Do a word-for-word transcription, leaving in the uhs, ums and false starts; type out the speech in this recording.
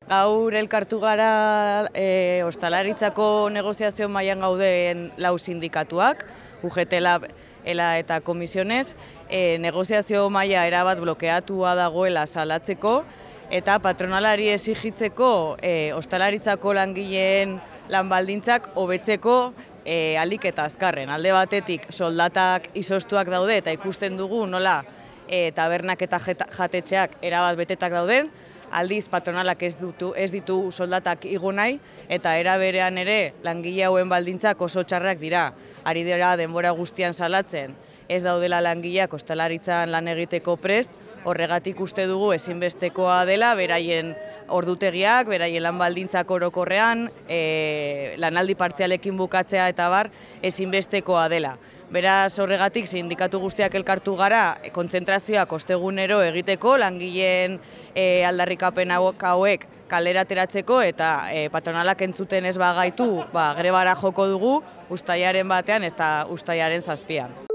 Gaur elkartu gara e, ostalaritzako negoziazio mailan gauden lau sindikatuak, U G T, Lab, ELA eta Komisiones, e, negoziazio maila erabat blokeatua dagoela salatzeko eta patronalari exigitzeko e, ostalaritzako langileen lan baldintzak hobetzeko e, ahalik eta azkarren. Alde batetik soldatak izoztuak daude eta ikusten dugu nola e, tabernak eta jatetxeak erabat betetak dauden, aldiz patronalak ez, dutu, ez ditu soldatak igo nahi eta era berean ere langile hauen baldintzak oso txarrak dira. Ari dira denbora guztian salatzen, ez daudela langileak ostalaritzan lan egiteko prest, horregatik uste dugu ezinbestekoa dela beraien ordutegiak, beraien lan baldintzak orokorrean, e, lanaldi partzialekin bukatzea eta bar ezinbestekoa dela. Beraz horregatik sindikatu guztiak elkartu gara kontzentrazioak ostegunero egiteko, langileen e, aldarrikapen hauek kalera ateratzeko eta e, patronalak entzuten ez bagaitu ba, grebara joko dugu uztailaren batean eta uztailaren zazpian.